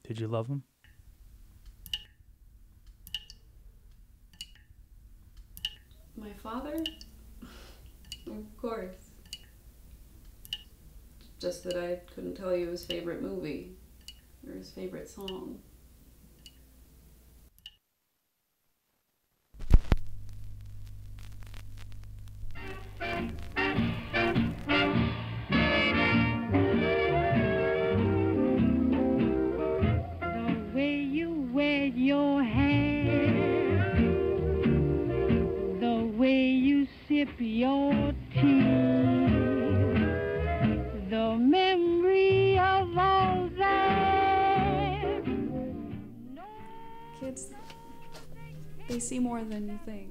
Did you love him? My father? Of course. Just that I couldn't tell you his favorite movie or his favorite song. The way you wear your hair, the way you sip your tea, the memory of all that. Kids, they see more than you think.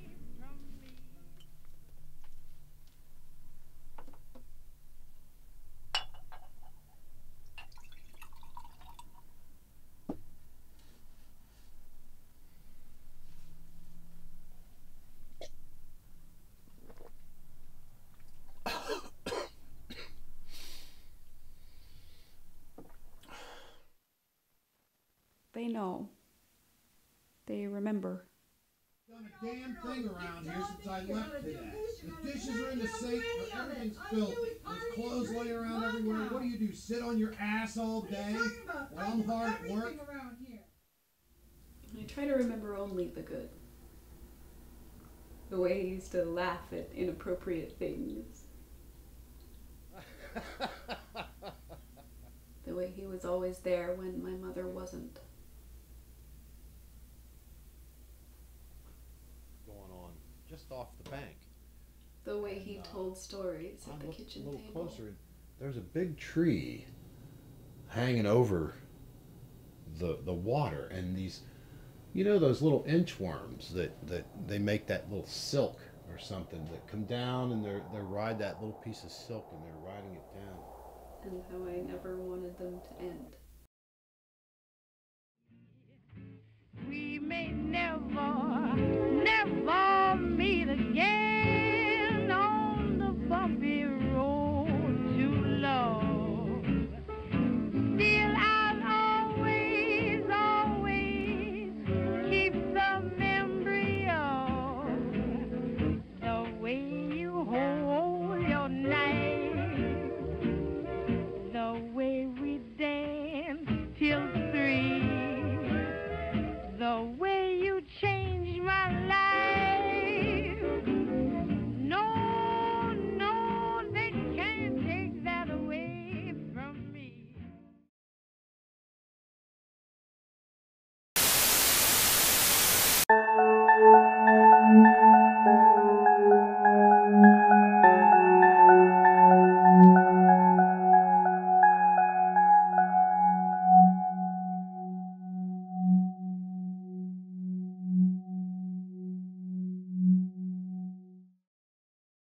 They know. They remember. Done a damn thing around here since I left today. The dishes are in the sink, but everything's filthy. There's clothes laying around everywhere. What do? Sit on your ass all day while I'm hard at work? I try to remember only the good. The way he used to laugh at inappropriate things. The way he was always there when my mother wasn't. Going on just off the bank. The way he told stories at the kitchen a little table. closer. There's a big tree hanging over the water, and these, you know, those little inchworms that they make that little silk or something that come down and they ride that little piece of silk and they're riding it down. And how I never wanted them to end. We may never